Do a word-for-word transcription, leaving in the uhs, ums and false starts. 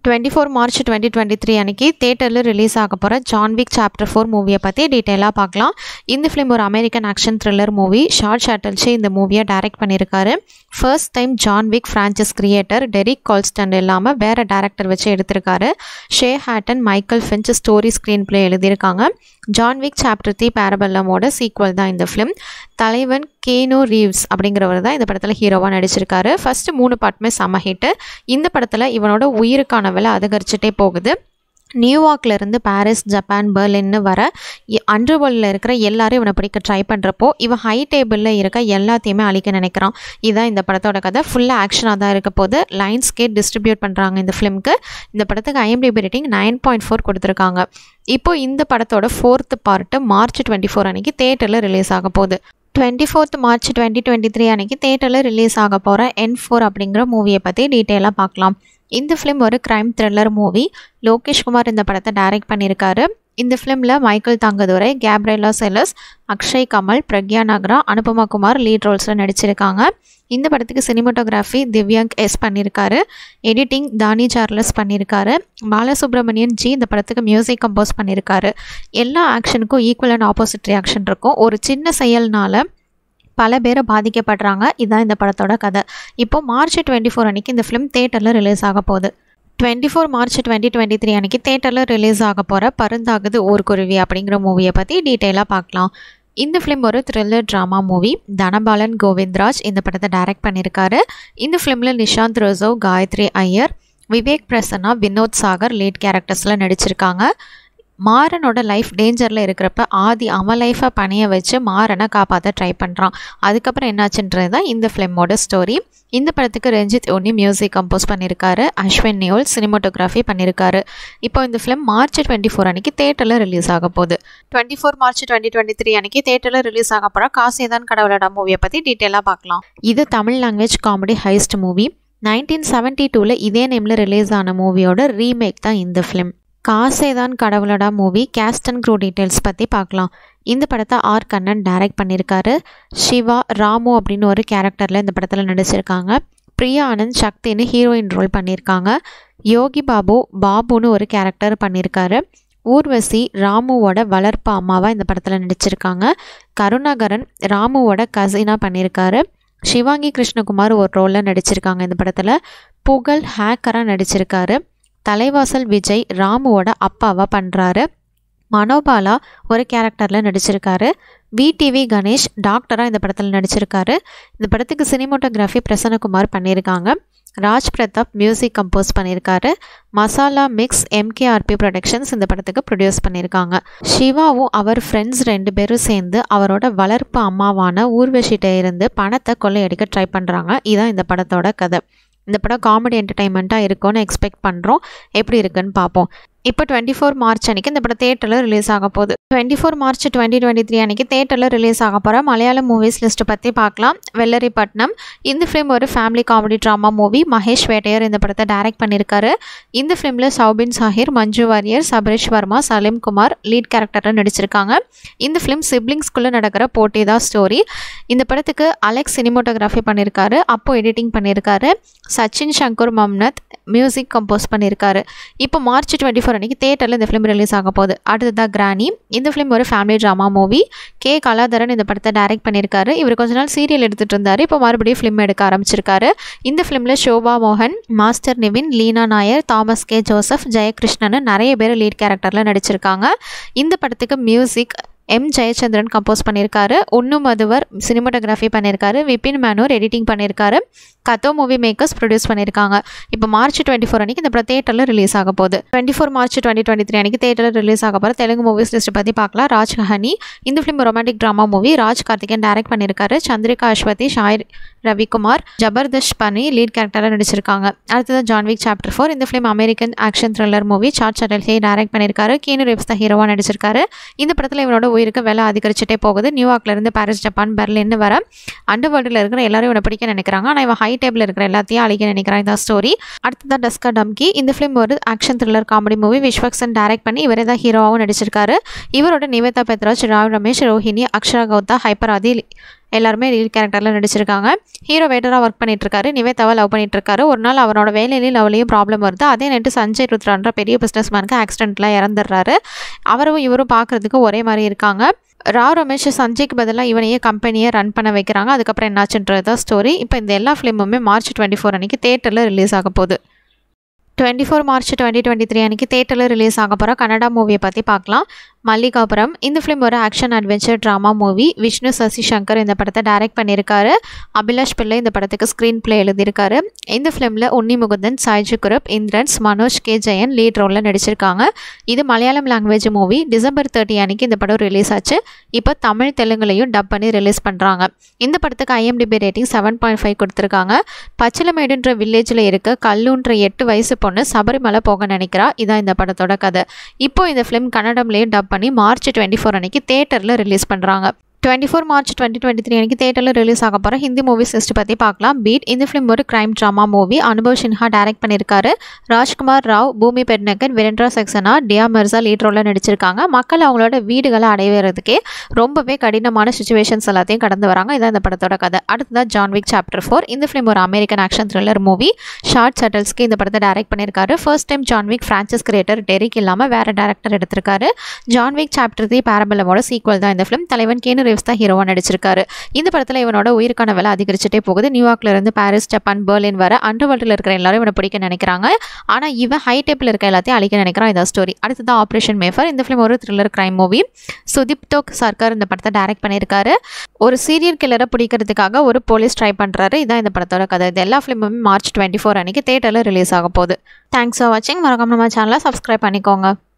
twenty-four March twenty twenty-three அன்னைக்கு தியேட்டர்ல release ஆக போற ஜான் விக் சாப்டர் four மூவியை பத்தி டீடைலா பார்க்கலாம். இந்த ஃபிலிம் ஒரு American action thriller movie. Chad Stahelski இந்த மூவியை டைரக்ட் பண்ணியிருக்காரு. First time John Wick franchise creator Derek Kolstad இல்லாமல் வேற டைரக்டர் வச்சு எடுத்திருக்காரு. Shay Hatten, Michael Finch story screenplay எழுதியிருக்காங்க. ஜான் விக் சாப்டர் த்ரீ பேரபல்லமோட சீக்வல் தான் இந்த ஃபிலிம். தலைவன் கேனோ ரீவ்ஸ் அப்படிங்கிறவர் தான் இந்த படத்தில் ஹீரோவாக நடிச்சிருக்காரு. ஃபர்ஸ்ட் மூணு பாட்டுமே செம ஹிட்டு. இந்த படத்தில் இவனோட உயிருக்கான விலை அதிகரிச்சுட்டே போகுது. நியூயார்க்லேருந்து பாரிஸ், ஜப்பான், பெர்லின்னு வர அண்டர்வேர்ல்டில் இருக்கிற எல்லாரும் இவனை பிடிக்க ட்ரை பண்ணுறப்போ இவன் ஹை டேபிளில் இருக்க எல்லாத்தையுமே அழிக்க நினைக்கிறான். இதுதான் இந்த படத்தோட கதை. ஃபுல்லாக ஆக்ஷனாக தான் இருக்க போது. லைன்ஸ் கேட் டிஸ்ட்ரிபியூட் பண்ணுறாங்க இந்த ஃபிலிம்க்கு. இந்த படத்துக்கு IMDb rating nine point four கொடுத்துருக்காங்க. இப்போ இந்த படத்தோட fourth part March twenty four அன்னைக்கு தேட்டரில் ரிலீஸ் ஆக போகுது. Twenty fourth March twenty twenty three அன்னைக்கு தேட்டரில் ரிலீஸ் ஆக போகிற என் ஃபோர் அப்படிங்கிற மூவியை பற்றி டீட்டெயிலாக பார்க்கலாம். இந்த ஃபிலிம் ஒரு crime thriller movie. Lokesh Kumar இந்த படத்தை டைரக்ட் பண்ணியிருக்காரு. இந்த ஃபிலிமில் Michael Thangadurai, Gabriella Sellus, Akshay Kamal, Pragya Nagra, Anupama Kumar lead ரோல்ஸில் நடிச்சிருக்காங்க. இந்த படத்துக்கு சினிமாட்டோகிராஃபி திவ்யாங்க் எஸ் பண்ணியிருக்காரு. எடிட்டிங் தானி சார்லஸ் பண்ணியிருக்காரு. பாலசுப்ரமணியன் ஜி இந்த படத்துக்கு மியூசிக் கம்போஸ் பண்ணியிருக்காரு. எல்லா ஆக்ஷனுக்கும் ஈக்குவல் அண்ட் ஆப்போசிட் ரியாக்ஷன் இருக்கும். ஒரு சின்ன செயல்னால பல பேர் பாதிக்கப்படுறாங்க. இதுதான் இந்த படத்தோட கதை. இப்போ மார்ச் டுவெண்ட்டி ஃபோர் அன்னைக்கு இந்த ஃபிலிம் தேட்டரில் ரிலீஸ் ஆக போகுது. Twenty four March twenty twenty three அன்னைக்கு தேட்டரில் ரிலீஸ் ஆக போகிற பருந்தாகுது ஊர்குருவி அப்படிங்கிற மூவியை பற்றி டீட்டெயிலாக பார்க்கலாம். இந்த ஃபிலிம் ஒரு thriller drama movie. Dhanapalan Govindaraj இந்த படத்தை டைரக்ட் பண்ணியிருக்காரு. இந்த ஃபிலிமில் நிஷாந்த் ரோசவ், காயத்ரி ஐயர், விவேக் பிரசன்னா, வினோத் சாகர் லீட் கேரக்டர்ஸில் நடிச்சிருக்காங்க. மாறனோட லைஃப் டேஞ்சரில் இருக்கிறப்ப ஆதி அவன் லைஃப்பை பணிய வச்சு மாறனை காப்பாற்ற ட்ரை பண்ணுறான். அதுக்கப்புறம் என்னாச்சுன்றது தான் இந்த ஃபிலிமோட ஸ்டோரி. இந்த படத்துக்கு ரஞ்சித் ஒன்னி மியூசிக் கம்போஸ் பண்ணியிருக்காரு. அஸ்வின் நியோல் சினிமாட்டோகிராஃபி பண்ணியிருக்காரு. இப்போ இந்த ஃபிலிம் மார்ச் டுவெண்ட்டி ஃபோர் அன்னைக்கு தேட்டரில் ரிலீஸ் ஆக போகுது. Twenty four March twenty twenty three அன்னைக்கு தேட்டரில் ரிலீஸ் ஆக போகிற காசேதான் கடவுளடா மூவியை பற்றி டீட்டெயிலாக பார்க்கலாம். இது Tamil language comedy heist movie. Nineteen seventy டூவில் இதே நேமில் ரிலீஸ் ஆன மூவியோட ரீமேக் தான் இந்த film. Kasethan Kadavulada movie cast and crew டீட்டெயில்ஸ் பற்றி பார்க்கலாம். இந்த படத்தை ஆர் கண்ணன் டைரக்ட் பண்ணியிருக்காரு. சிவா, ராமு அப்படின்னு ஒரு கேரக்டரில் இந்த படத்தில் நடிச்சிருக்காங்க. பிரியா ஆனந்த் சக்தின்னு ஹீரோயின் ரோல் பண்ணியிருக்காங்க. யோகி பாபு பாபுன்னு ஒரு கேரக்டர் பண்ணியிருக்காரு. ஊர்வசி ராமுவோட வளர்ப்பு அம்மாவாக இந்த படத்தில் நடிச்சிருக்காங்க. கருணாகரன் ராமுவோட கசினாக பண்ணியிருக்காரு. சிவாங்கி கிருஷ்ணகுமார் ஒரு ரோலில் நடிச்சிருக்காங்க. இந்த படத்தில் புகழ் ஹேக்கராக நடிச்சிருக்காரு. தலைவாசல் விஜய் ராமுவோட அப்பாவாக பண்ணுறாரு. மனோபாலா ஒரு கேரக்டரில் நடிச்சிருக்காரு. விடிவி கணேஷ் டாக்டராக இந்த படத்தில் நடிச்சிருக்காரு. இந்த படத்துக்கு சினிமாட்டோகிராஃபி பிரசன்னகுமார் பண்ணியிருக்காங்க. ராஜ் பிரதாப் மியூசிக் கம்போஸ் பண்ணியிருக்காரு. மசாலா மிக்ஸ் எம்கேஆர்பி ப்ரொடக்ஷன்ஸ் இந்த படத்துக்கு ப்ரொடியூஸ் பண்ணியிருக்காங்க. சிவாவும் அவர் ஃப்ரெண்ட்ஸ் ரெண்டு பேரும் சேர்ந்து அவரோட வளர்ப்பு அம்மாவான ஊர்வசிகிட்ட இருந்து பணத்தை கொள்ளையடிக்க ட்ரை பண்ணுறாங்க. இதுதான் இந்த படத்தோட கதை. இந்த படம் காமெடி என்டர்டைன்மெண்ட்டாக இருக்கும்னு எக்ஸ்பெக்ட் பண்ணுறோம். எப்படி இருக்குன்னு பார்ப்போம். இப்போ டுவெண்ட்டி ஃபோர் மார்ச் அன்னைக்கு இந்த படம் தேட்டரில் ரிலீஸ் ஆக போகுது. Twenty four March twenty twenty three அன்னைக்கு தேட்டரில் ரிலீஸ் ஆக போகிற மலையாள மூவிஸ் லிஸ்ட்டு பற்றி பார்க்கலாம். வெள்ளரிப்பட்டினம் இந்த ஃபிலிம் ஒரு family comedy drama movie. Mahesh Vettiyar இந்த படத்தை டைரக்ட் பண்ணியிருக்காரு. இந்த ஃபிலிமில் சௌபின் சாஹிர், மஞ்சு வாரியர், சபரீஷ் வர்மா, சலீம் குமார் லீட் கேரக்டரில் நடிச்சிருக்காங்க. இந்த ஃபிலிம் சிப்ளிங்ஸ்குள்ளே நடக்கிற போட்டி தான் ஸ்டோரி. இந்த படத்துக்கு அலெக்ஸ் சினிமாட்டோகிராஃபி பண்ணியிருக்காரு. அப்போ எடிட்டிங் பண்ணியிருக்காரு. சச்சின் சங்கர் மம்னத் மியூசிக் கம்போஸ் பண்ணியிருக்காரு. இப்போ மார்ச் டுவெண்ட்டி ஃபோர் அன்னைக்கு தேட்டரில் இந்த ஃபிலிம் ரிலீஸ் ஆக போகுது. அடுத்ததாக கிரானி இந்த ஃபிலிம் ஒரு family drama movie. K Kaladharan இந்த படத்தை டைரக்ட் பண்ணியிருக்காரு. இவர் கொஞ்ச நாள் சீரியல் எடுத்துகிட்டு இருந்தார். இப்போ மறுபடியும் ஃபிலிம் எடுக்க ஆரம்பிச்சிருக்காரு. இந்த ஃபிலிமில் ஷோபா மோகன், master Nivin, Leena Nair, Thomas K Joseph, Jayakrishnan நிறைய பேர் லீட் கேரக்டரில் நடிச்சிருக்காங்க. இந்த படத்துக்கு மியூசிக் எம் ஜெயச்சந்திரன் கம்போஸ் பண்ணியிருக்காரு. உன்னு மதுவர் சினிமாட்டோகிராஃபி பண்ணியிருக்காரு. விபின் மேனூர் எடிட்டிங் பண்ணியிருக்காரு. கத்தோ மூவி மேக்கர்ஸ் ப்ரொடியூஸ் பண்ணியிருக்காங்க. இப்போ மார்ச் டுவெண்ட்டி ஃபோர் அன்னைக்கு இந்த படம் தேட்டரில் ரிலீஸ் ஆக போகுது. Twenty four March twenty twenty three அன்னைக்கு தேட்டரில் ரிலீஸ் ஆக போகிற தெலுங்கு மூவிஸ் லிஸ்ட் பற்றி பார்க்கலாம். ராஜ் கஹானி இந்த film romantic drama movie. Raj Karthikeyan direct பண்ணியிருக்காரு. சந்திரிகா அஸ்வதி, ஷாய் ரவிக்குமார், ஜபர்தஸ்த் பண்ணி லீட் கேரக்டரில் நடிச்சிருக்காங்க. அடுத்தது ஜான் விக் சாப்டர் ஃபோர் இந்த film American action thriller movie. Chad Stahelski direct பண்ணியிருக்காரு. கீனு ரீவ்ஸ் தான் ஹீரோவாக நடிச்சிருக்காரு. இந்த படத்தில் இவனோட உயிருக்கு விலை அதிகரிச்சுட்டே போகுது. நியூயார்க்லேருந்து பாரிஸ், ஜப்பான், பெர்லின்னு வர அண்டர்வேர்ல்டில் இருக்கிற எல்லாரும் இவனை பிடிக்க நினைக்கிறாங்க. ஆனால் இவன் ஹை டேபிள் இருக்கிற எல்லாத்தையும் அழிக்க நினைக்கிறான். இதான் ஸ்டோரி. அடுத்ததான் டஸ்கா டம்கி இந்த ஃபிலிம் ஒரு action thriller comedy movie. Vishwaksen direct பண்ணி இவரே தான் ஹீரோவாகவும் நடிச்சிருக்காரு. இவரோட நிவேதா பெத்ராஜ், ராவ் ரமேஷ், ரோஹினி, அக்ஷரா கௌதா, ஹைப்பர் ஆதி எல்லாருமே லீட் கேரக்டரில் நடிச்சிருக்காங்க. ஹீரோ வெயிட்டராக ஒர்க் பண்ணிட்டு இருக்காரு. நிவேதாவை லவ் பண்ணிட்டு இருக்காரு. ஒரு நாள் அவனோட வேலையிலையும் லவ்லையும் ப்ராப்ளம் வருது. அதே நேரத்து சஞ்சய் ருத்ரான்ற பெரிய பிஸ்னஸ் மேனுக்கு ஆக்சிடென்ட்லாம் இறந்துடுறாரு. அவரும் இவரும் பார்க்குறதுக்கு ஒரே மாதிரி இருக்காங்க. ராவ் ரமேஷ் சஞ்சய்க்கு பதிலாக இவனையே கம்பெனியை ரன் பண்ண வைக்கிறாங்க. அதுக்கப்புறம் என்னாச்சுன்றது தான் ஸ்டோரி. இப்போ இந்த எல்லா ஃபிலிமுமே மார்ச் டுவெண்ட்டி ஃபோர் அன்றைக்கி தேட்டரில் ரிலீஸ் ஆக போகுது. Twenty four March twenty twenty three அன்றைக்கி தேட்டரில் ரிலீஸ் ஆக போகிற கன்னடா மூவியை பற்றி பார்க்கலாம். மல்லிகாபுரம். இந்த ஃபிலிம் ஒரு action adventure drama movie. Vishnu Sasi Shankar இந்த படத்தை டைரக்ட் பண்ணியிருக்காரு. அபிலாஷ் பிள்ளை இந்த படத்துக்கு ஸ்க்ரீன் பிளே எழுதியிருக்காரு. இந்த ஃபிலிமில் உன்னி முகுந்தன், சாய்ஜி குரப், இந்திரன்ஸ், மனோஜ் கே ஜெயன் லீட் ரோலில் நடிச்சிருக்காங்க. இது Malayalam language movie. December thirty அன்றைக்கி இந்த படம் ரிலீஸ் ஆச்சு. இப்போ தமிழ் தெலுங்குலையும் டப் பண்ணி ரிலீஸ் பண்ணுறாங்க. இந்த படத்துக்கு IMDb rating seven point five கொடுத்துருக்காங்க. பச்சிலமேடுன்ற வில்லேஜில் இருக்க கல்லுன்ற எட்டு வயசு பொண்ணு சபரிமலை போக நினைக்கிறா. இதான் இந்த படத்தோட கதை. இப்போ இந்த ஃபிலிம் கன்னடம்லேயும் டப் பண்ணி மார்ச் டுவெண்ட்டி ஃபோர் அன்னைக்கு தேட்டரில் ரிலீஸ் பண்ணுறாங்க. Twenty four March twenty twenty three அன்றைக்கி தேட்டரில் ரிலீஸ் ஆக போகிற ஹிந்தி மூவிஸ் லிஸ்ட் பற்றி பார்க்கலாம். பீட். இந்த ஃபிலிம் ஒரு crime drama movie. Anubhav Sinha direct பண்ணியிருக்காரு. ராஜ்குமார் ராவ், பூமி பெட்னகர், வீரேந்திரா சக்சனா, டியா மிர்சா லீட் ரோலில் நடிச்சிருக்காங்க. மக்கள் அவங்களோட வீடுகளை அடைவதற்கே ரொம்பவே கடினமான சுச்சுவேஷன்ஸ் எல்லாத்தையும் கடந்து வராங்க. இதான் இந்த படத்தோட கதை. அடுத்ததான் ஜான் விக் சாப்டர் ஃபோர். இந்த ஃபிலிம் ஒரு American action thriller movie. Chad சட்டல்ஸ்க்கு இந்த படத்தை டைரக்ட் பண்ணியிருக்காரு. First time John Wick franchise creator Derek இல்லாமல் வேறு டேரக்டர் எடுத்திருக்காரு. ஜான் விக் சாப்டர் த்ரீ பேரம்பலமோட சீக்வல் தான் இந்த ஃபிலிம். தலைவன் கேனு ரீவ்ஸ் தான் ஹீரோவாக நடிச்சிருக்காரு. இந்த படத்தில் இவனோட உயிருக்கான விலை அதிகரிச்சுட்டே போகுது. நியூயார்க்ல இருந்து பாரிஸ், ஜப்பான், பெர்லின் வர அண்டர் வேர்ல்டில் இருக்கிற எல்லாரும் இவனை பிடிக்க நினைக்கிறாங்க. ஆனால் இவன் ஹை டேப்பில் இருக்க எல்லாத்தையும் அழிக்க நினைக்கிறான். இதான் ஸ்டோரி. அடுத்ததான் ஆப்ரேஷன் மேஃபர். இந்த ஃபிலிம் ஒரு thriller crime movie. Sudiptto Sarkar இந்த படத்தை டைரக்ட் பண்ணியிருக்காரு. ஒரு சீரியல் கில்லரை பிடிக்கிறதுக்காக ஒரு போலீஸ் ட்ரை பண்ணுறாரு. இதான் இந்த படத்தோட கதை. இது எல்லா ஃபிலிமுமே மார்ச் டுவெண்ட்டி ஃபோர் அன்னைக்கு தேட்டரில் ரிலீஸ் ஆக போகுது. தேங்க்ஸ் ஃபார் வாட்சிங். மறக்காம நம்ம சேனலை சப்ஸ்கிரைப் பண்ணிக்கோங்க.